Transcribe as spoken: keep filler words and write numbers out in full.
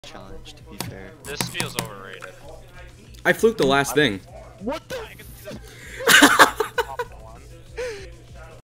challenge, to be fair. This feels overrated. I fluked the last thing. What the